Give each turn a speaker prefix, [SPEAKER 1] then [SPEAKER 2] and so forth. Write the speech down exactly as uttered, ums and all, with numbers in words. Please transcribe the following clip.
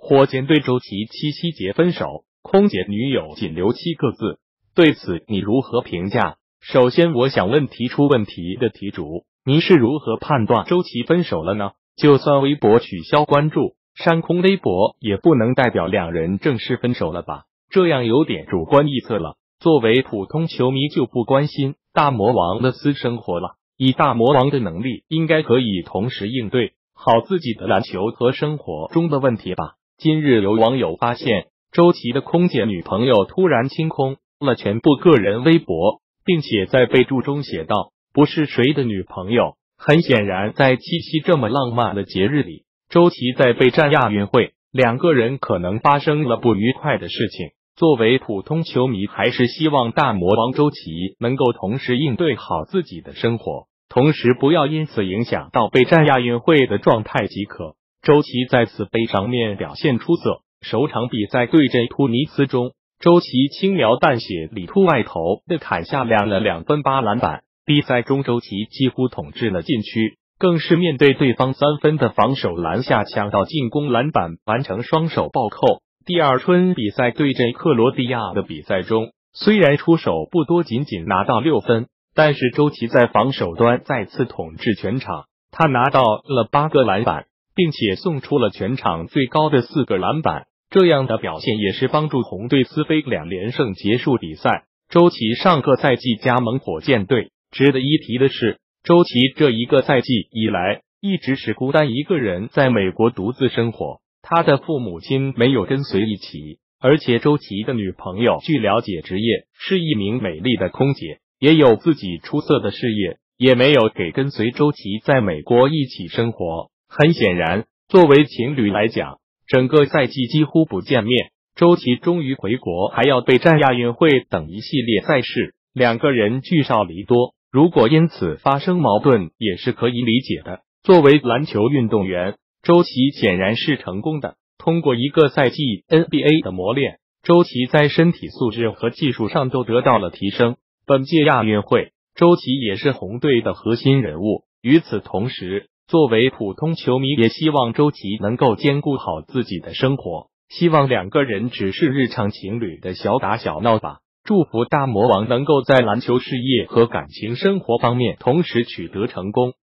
[SPEAKER 1] 火箭队周琦七夕节分手，空姐女友仅留七个字，对此你如何评价？首先我想问提出问题的题主，您是如何判断周琦分手了呢？就算微博取消关注、删空微博，也不能代表两人正式分手了吧？这样有点主观臆测了。作为普通球迷就不关心大魔王的私生活了，以大魔王的能力，应该可以同时应对好自己的篮球和生活中的问题吧。今日有网友发现，周琦的空姐女朋友突然清空了全部个人微博，并且在备注中写道：“不是谁的女朋友。”很显然，在七夕这么浪漫的节日里，周琦在备战亚运会，两个人可能发生了不愉快的事情。作为普通球迷，还是希望大魔王周琦能够同时应对好自己的生活，同时不要因此影响到备战亚运会的状态即可。周琦在此杯上面表现出色，首场比赛对阵突尼斯中，周琦轻描淡写里突外投的砍下两了两分八篮板。比赛中周琦几乎统治了禁区，更是面对对方三分的防守篮下抢到进攻篮板，完成双手暴扣。第二春比赛对阵克罗地亚的比赛中，虽然出手不多，仅仅拿到六分，但是周琦在防守端再次统治全场，他拿到了八个篮板，并且送出了全场最高的四个篮板。这样的表现也是帮助红队撕飞两连胜结束比赛。周琦上个赛季加盟火箭队。值得一提的是，周琦这一个赛季以来一直是孤单一个人在美国独自生活，他的父母亲没有跟随一起，而且周琦的女朋友据了解职业是一名美丽的空姐，也有自己出色的事业，也没有给跟随周琦在美国一起生活。很显然，作为情侣来讲，整个赛季几乎不见面，周琦终于回国，还要备战亚运会等一系列赛事，两个人聚少离多。如果因此发生矛盾，也是可以理解的。作为篮球运动员，周琦显然是成功的。通过一个赛季 N B A 的磨练，周琦在身体素质和技术上都得到了提升。本届亚运会，周琦也是红队的核心人物。与此同时，作为普通球迷，也希望周琦能够兼顾好自己的生活，希望两个人只是日常情侣的小打小闹吧。祝福大魔王能够在篮球事业和感情生活方面同时取得成功。